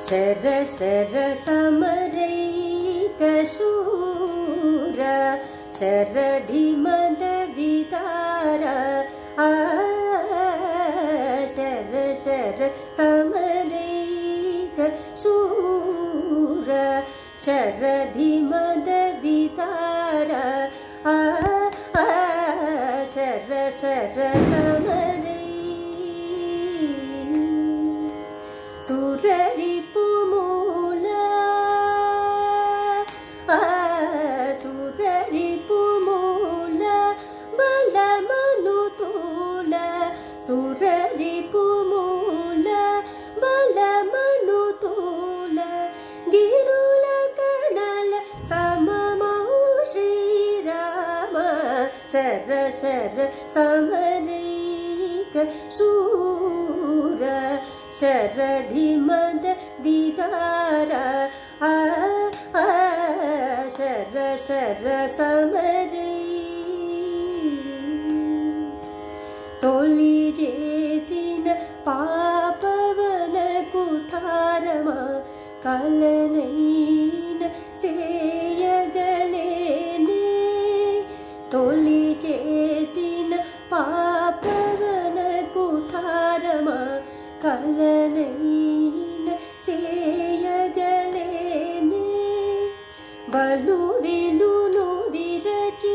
sir शर समरैकशूर शरधिमद विदार शर शर समरैकशूर शरधिमद विदार शर शर समरै सुररिपुमूल सुररिपुमूल बलमनुतूल सुररिपुमूल बलमनुतूल गिरुल कणल सममौ श्रीराम शर शर समरैकशूर शरधिमद विदार शर शर समरै तोली जेसिन पापवन कुठारमा कलनैन सेयगलेने तोली जेसिन पापवन कुठारमा कलनैन सेयगलेने बलु विलुनु विरचि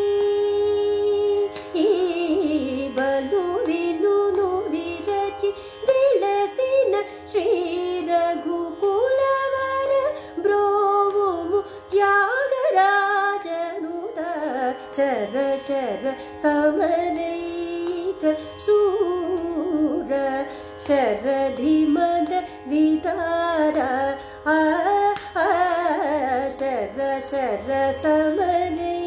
बलु विलुनु विरचि विलसिन श्री रघुकुलवर ब्रोवुमु त्यागराजनुत शर शर समरैकशूर शरधिमद विदार शर शर समरै